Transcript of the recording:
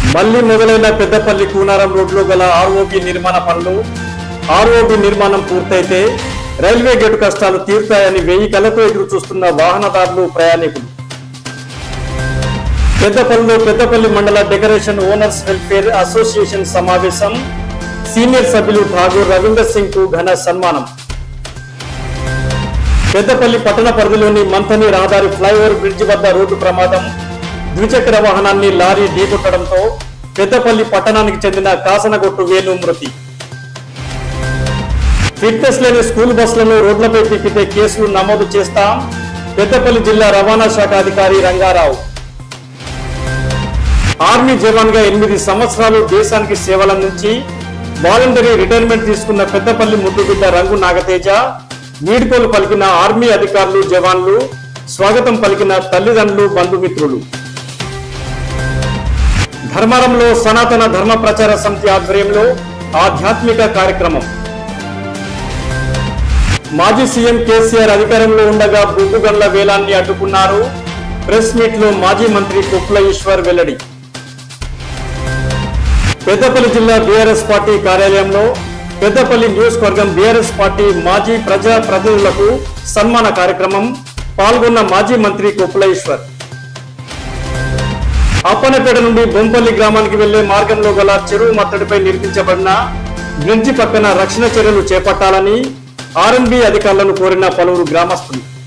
మళ్లీ మొదలైన పెద్దపల్లి కూనారం రోడ్లో గల ఆర్ఓబి నిర్మాణ పనులు. ఆర్ఓబి నిర్మాణం పూర్తయితే రైల్వే గేటు కష్టాలు తీరుతాయని 1000 కళ్ళతో ఎదురు చూస్తున్న వాహనదారులు, ప్రయాణికులు. పెద్దపల్లిలో పెద్దపల్లి మండల డెకరేషన్ ఓనర్స్ వెల్ఫేర్ అసోసియేషన్ సమావేశం. సీనియర్ సభ్యులు ఠాగూర్ రవీందర్ సింగ్ కు ఘన సన్మానం. పెద్దపల్లి పట్టణ పరిధిలోని మంథని రహదారి ఫ్లైఓవర్ బ్రిడ్జి వద్ద రోడ్డు ప్రమాదం. ద్విచక్ర వాహనాన్ని లారీ ఢీకొట్టడంతో పెద్దపల్లి పట్టణానికి చెందిన కాసనగొట్టు వేణు మృతి. ఫిట్నెస్ లేని స్కూల్ బస్సులను రోడ్లపై తిప్పితే కేసులు నమోదు చేస్తాం. పెద్దపల్లి జిల్లా రవాణా శాఖ అధికారి రంగారావు. ఆర్మీ జవాన్ గా 8 సంవత్సరాలు దేశానికి సేవలందించి వాలంటరీ రిటైర్మెంట్ తీసుకున్న పెద్దపల్లి ముద్దుబిడ్డ రంగు నాగతేజ వీడ్కోలు పలికిన ఆర్మీ అధికారులు, జవాన్లు, స్వాగతం పలికిన తల్లిదండ్రులు, బంధుమిత్రులు. ధర్మారంలో సనాతన ధర్మ ప్రచార సమితి ఆధ్వర్యంలో ఆధ్యాత్మిక కార్యక్రమం. మాజీ సీఎం కేసీఆర్ అధికారంలో ఉండగా బొగ్గుగన్ల వేలాన్ని అడ్డుకున్నారు. ప్రెస్ మీట్ లో మాజీ మంత్రి కుప్ల ఈశ్వర్ వెల్లడి. పెద్దపల్లి జిల్లా బీఆర్ఎస్ పార్టీ కార్యాలయంలో పెద్దపల్లి నియోజకవర్గం బీఆర్ఎస్ పార్టీ మాజీ ప్రజా ప్రతినిధులకు సన్మాన కార్యక్రమం. పాల్గొన్న మాజీ మంత్రి కుప్ల ఈశ్వర్. అప్పనపేట నుండి బొంపల్లి గ్రామానికి వెళ్లే మార్గంలో గల చెరువు మత్తడిపై నిర్మించబడిన బ్రిడ్జి పక్కన రక్షణ చర్యలు చేపట్టాలని ఆర్ఎన్బి అధికారులను కోరిన పలువురు గ్రామస్తులు.